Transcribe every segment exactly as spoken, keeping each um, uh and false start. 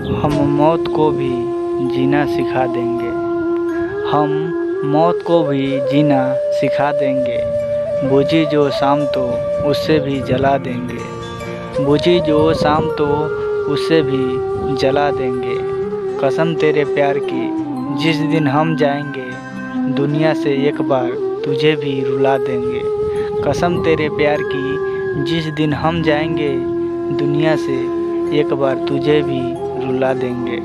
हम मौत को भी जीना सिखा देंगे। हम मौत को भी जीना सिखा देंगे। बुझी जो शाम तो उससे भी जला देंगे। बुझी जो शाम तो उससे भी जला देंगे। कसम तेरे प्यार की जिस दिन हम जाएंगे, दुनिया से एक बार तुझे भी रुला देंगे। कसम तेरे प्यार की जिस दिन हम जाएंगे, दुनिया से एक बार तुझे भी रुला देंगे।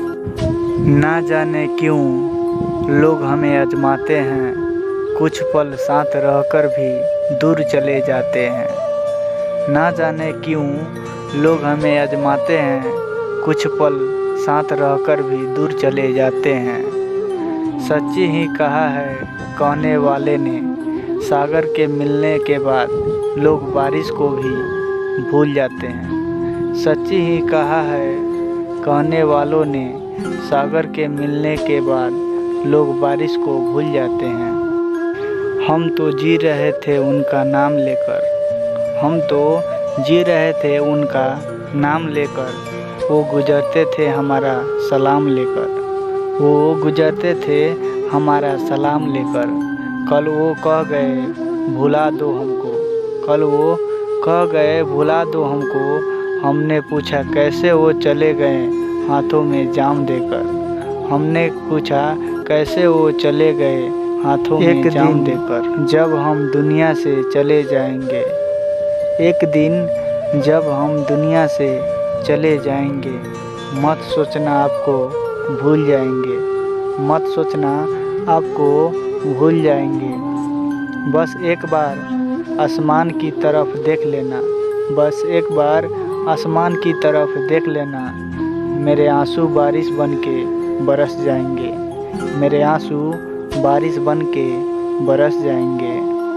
ना जाने क्यों लोग हमें आजमाते हैं, कुछ पल साथ रहकर भी दूर चले जाते हैं। ना जाने क्यों लोग हमें आजमाते हैं, कुछ पल साथ रहकर भी दूर चले जाते हैं। सच्ची ही कहा है कहने वाले ने, सागर के मिलने के बाद लोग बारिश को भी भूल जाते हैं। सच्ची ही कहा है कहने वालों ने, सागर के मिलने के बाद लोग बारिश को भूल जाते हैं। हम तो जी रहे थे उनका नाम लेकर, हम तो जी रहे थे उनका नाम लेकर। वो गुजरते थे हमारा सलाम लेकर, वो गुजरते थे हमारा सलाम लेकर। कल वो कह गए भुला दो हमको, कल वो कह गए भुला दो हमको। हमने पूछा कैसे वो चले गए हाथों में जाम देकर। हमने पूछा कैसे वो चले गए हाथों में जाम देकर। जब हम दुनिया से चले जाएंगे, एक दिन जब हम दुनिया से चले जाएंगे, मत सोचना आपको भूल जाएंगे, मत सोचना आपको भूल जाएंगे। बस एक बार आसमान की तरफ देख लेना, बस एक बार आसमान की तरफ देख लेना। मेरे आंसू बारिश बन के बरस जाएंगे, मेरे आंसू बारिश बन के बरस जाएंगे।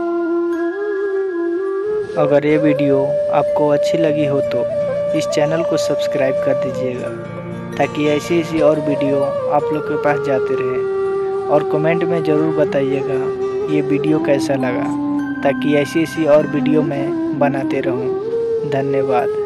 अगर ये वीडियो आपको अच्छी लगी हो तो इस चैनल को सब्सक्राइब कर दीजिएगा, ताकि ऐसी ऐसी और वीडियो आप लोग के पास जाते रहे। और कमेंट में ज़रूर बताइएगा ये वीडियो कैसा लगा, ताकि ऐसी ऐसी और वीडियो मैं बनाते रहूं। धन्यवाद।